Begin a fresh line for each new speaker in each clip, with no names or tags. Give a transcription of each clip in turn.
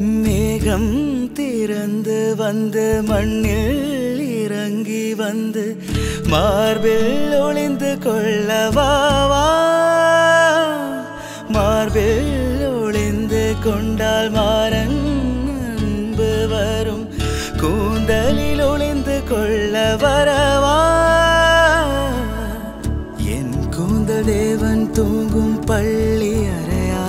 மேகம் திறந்து வந்து மண்ணில் இறங்கி வந்து மார்பில் ஒளிந்து கொள்ளவா மார்பில் ஒளிந்து கொண்டால் மாறன் அன்பு வரும் கூந்தலில் ஒளிந்து கொள்ள வரவா என் கூந்தல் தேவன் தூங்கும் பள்ளி அறையா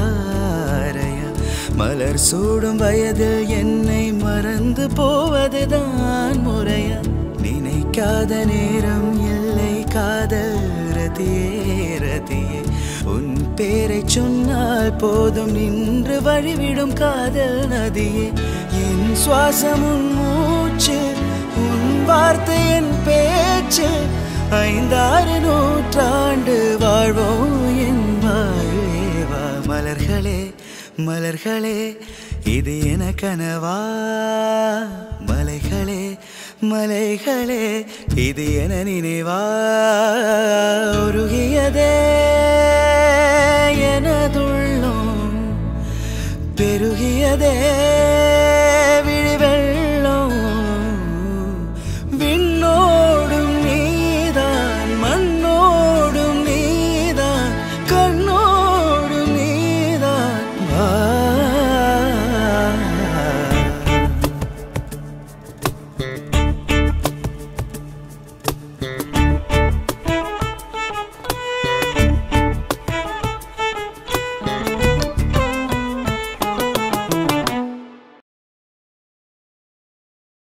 மலர் சூடும் வயதில் என்னை மறந்து போவதுதான் முறையா நினைக்காத நேரம் இல்லை காதல் ரதியே உன் பேரை சொன்னால் போதும் நின்று வழிவிடும் காதல் நதியே என் சுவாசம் உன் மூச்சு உன் வார்த்தை என் பேச்சு 5-6 நூற்றாண்டு வாழ்வோம் என் வாழ்வேவா மலர்களே மலர்களே இது என கனவா மலைகளே மலைகளே இது என நினைவா உருகியதே எனதுள்ளம் பெருகியதே